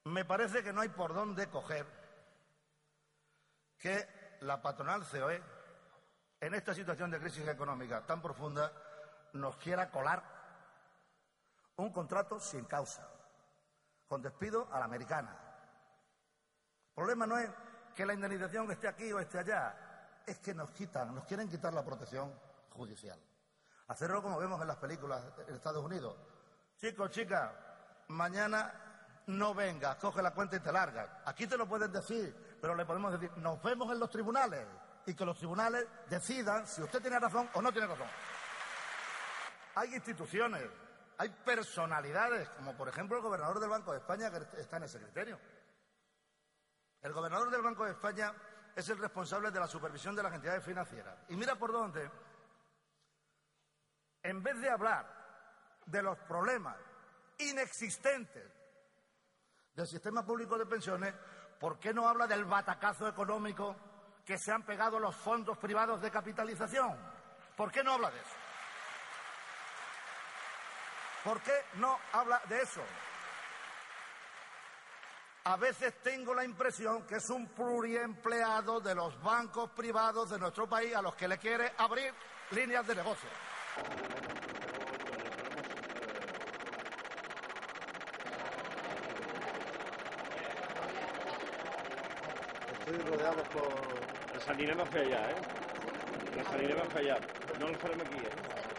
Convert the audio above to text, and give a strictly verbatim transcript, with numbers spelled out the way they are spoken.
Me parece que no hay por dónde coger que la patronal C O E, en esta situación de crisis económica tan profunda, nos quiera colar un contrato sin causa, con despido a la americana. El problema no es que la indemnización esté aquí o esté allá, es que nos quitan, nos quieren quitar la protección judicial. Hacerlo como vemos en las películas en Estados Unidos. Chicos, chicas, mañana no vengas, coge la cuenta y te largas. Aquí te lo pueden decir, pero le podemos decir, nos vemos en los tribunales y que los tribunales decidan si usted tiene razón o no tiene razón. Hay instituciones, hay personalidades, como por ejemplo el gobernador del Banco de España, que está en ese criterio. El gobernador del Banco de España es el responsable de la supervisión de las entidades financieras. Y mira por dónde, en vez de hablar de los problemas inexistentes del sistema público de pensiones, ¿por qué no habla del batacazo económico que se han pegado los fondos privados de capitalización? ¿Por qué no habla de eso? ¿Por qué no habla de eso? A veces tengo la impresión que es un pluriempleado de los bancos privados de nuestro país a los que le quiere abrir líneas de negocio. Estoy rodeado por... La sanidad me ha fallado, ¿eh? La sanidad me ha fallado. No lo farem aquí, ¿eh?